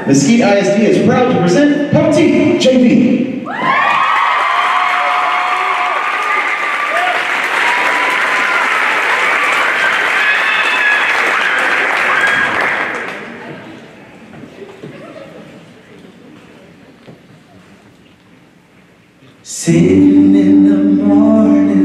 Mesquite ISD is proud to present Poteet, JV. Sitting in the morning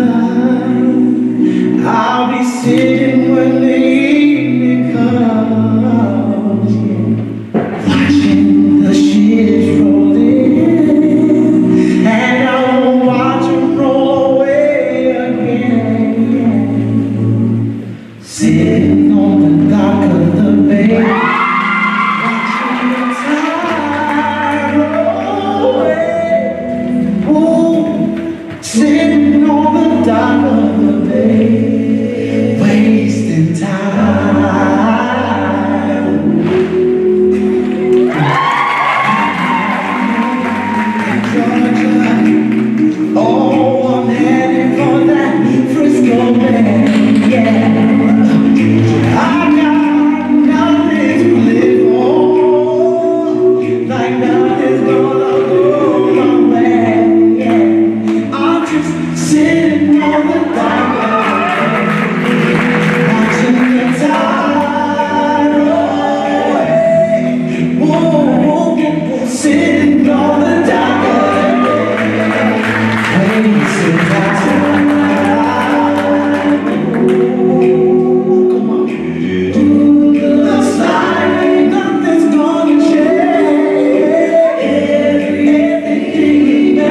sun, I'll be sitting when the evening comes, watching the ships roll in, and I won't watch them roll away again. Sitting on the dock of the bay, watching the tide roll away. Sitting on the dock of the bay, wasting time. Georgia, oh, I'm heading for that Frisco man, yeah. I got nothing to live for, like nothing's gonna go my way, yeah. Sitting on the dock of the bay, watching the tide roll away. Whoa, sitting on the dock of the bay, wasting time. Come on. Looks like nothing's gonna change. Everything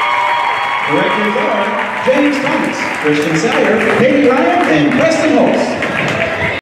Directors are James Thomas, Christian Sayer, Katie Ryan, and Preston Holtz.